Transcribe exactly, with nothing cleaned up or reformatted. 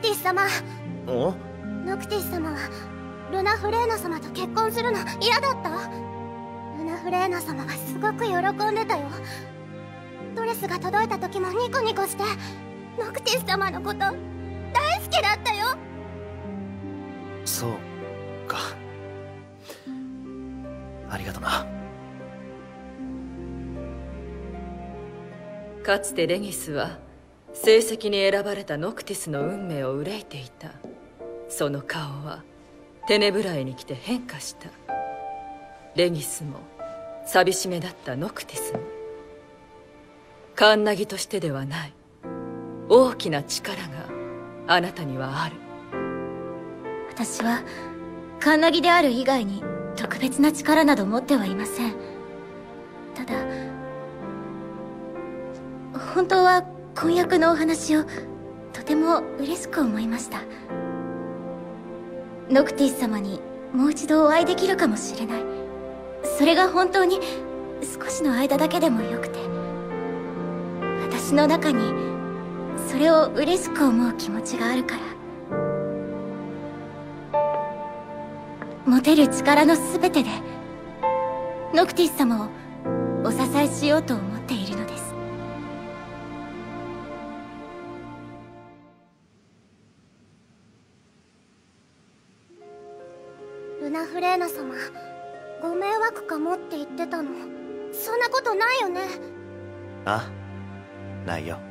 ティス様。 お？ ノクティス様はルナ・フレーナ様と結婚するの嫌だった？ルナ・フレーナ様はすごく喜んでたよ。ドレスが届いた時もニコニコして、ノクティス様のこと大好きだったよ。 そうか。ありがとな。 かつてレギスは成績に選ばれたノクティスの運命を憂いていた。その顔はテネブライに来て変化した。レギスも寂しめだったノクティスもカンナギとしてではない大きな力があなたにはある。 私はカンナギである以外に特別な力など持ってはいません。ただ本当は婚約のお話をとても嬉しく思いました。ノクティス様にもう一度お会いできるかもしれない。それが本当に少しの間だけでもよくて、私の中にそれを嬉しく思う気持ちがあるから、持てる力の全てでノクティス様をお支えしようと思っているのです。 ルナ・フレーナ様、ご迷惑かもって言ってたの。そんなことないよね？ あ、ないよ。